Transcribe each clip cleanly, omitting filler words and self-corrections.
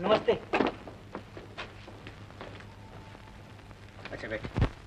नमस्ते। अच्छा बैठ।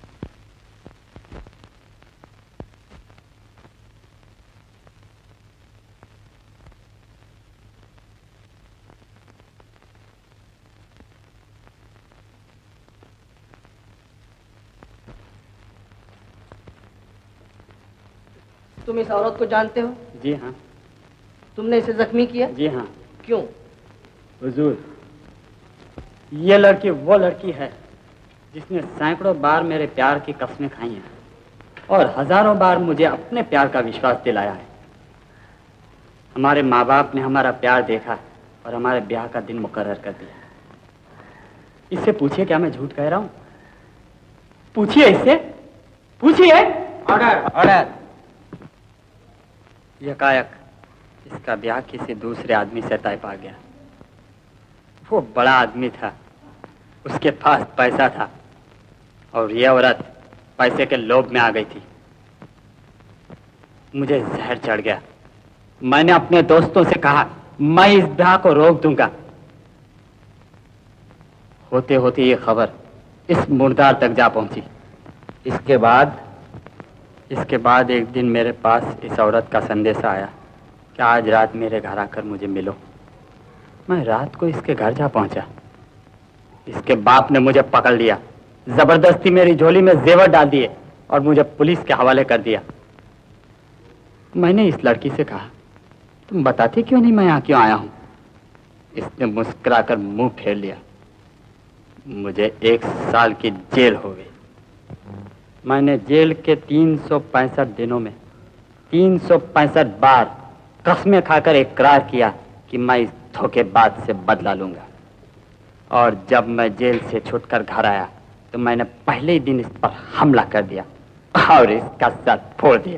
तुम इस औरत को जानते हो? जी हाँ। तुमने इसे जख्मी किया? जी हाँ। क्यों? हुजूर, ये लड़की वो लड़की है जिसने सैकड़ों बार मेरे प्यार की कस्में खाई हैं और हजारों बार मुझे अपने प्यार का विश्वास दिलाया है। हमारे माँ बाप ने हमारा प्यार देखा और हमारे ब्याह का दिन मुकर्रर कर दिया। इससे पूछिए क्या मैं झूठ कह रहा हूँ? पूछिए इससे, पूछिए। Order, order. यकायक इसका ब्याह किसी दूसरे आदमी से तय पा गया। वो बड़ा आदमी था, उसके पास पैसा था और ये औरत पैसे के लोभ में आ गई थी। मुझे जहर चढ़ गया। मैंने अपने दोस्तों से कहा मैं इस ब्याह को रोक दूंगा। होते होते ये खबर इस मुर्दार तक जा पहुंची। इसके बाद एक दिन मेरे पास इस औरत का संदेशा आया कि आज रात मेरे घर आकर मुझे मिलो। मैं रात को इसके घर जा पहुंचा। इसके बाप ने मुझे पकड़ लिया, जबरदस्ती मेरी झोली में जेवर डाल दिए और मुझे पुलिस के हवाले कर दिया। मैंने इस लड़की से कहा तुम बताती क्यों नहीं मैं यहाँ क्यों आया हूं? इसने मुस्कुराकर मुंह फेर लिया। मुझे 1 साल की जेल हो गई। मैंने जेल के 365 दिनों में 365 बार कसमें खाकर इकरार किया कि मैं इस धोखेबाज से बदला लूंगा। और जब मैं जेल से छूटकर घर आया तो मैंने पहले ही दिन इस पर हमला कर दिया और इसका सर फोड़ दिया।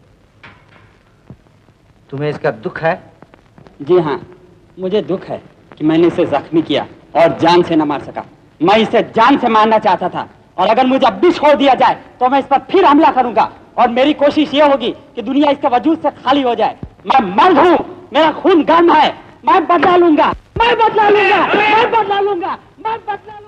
तुम्हें इसका दुख है? जी हाँ, मुझे दुख है कि मैंने इसे जख्मी किया और जान से न मार सका। मैं इसे जान से मारना चाहता था और अगर मुझे अब भी छोड़ दिया जाए तो मैं इस पर फिर हमला करूंगा और मेरी कोशिश ये होगी कि दुनिया इसके वजूद से खाली हो जाए। मैं मर्द हूं, मेरा खून गर्म है, मैं बदला लूंगा, मैं बदला लूंगा, मैं बदला लूंगा, मैं बदला लूंगा।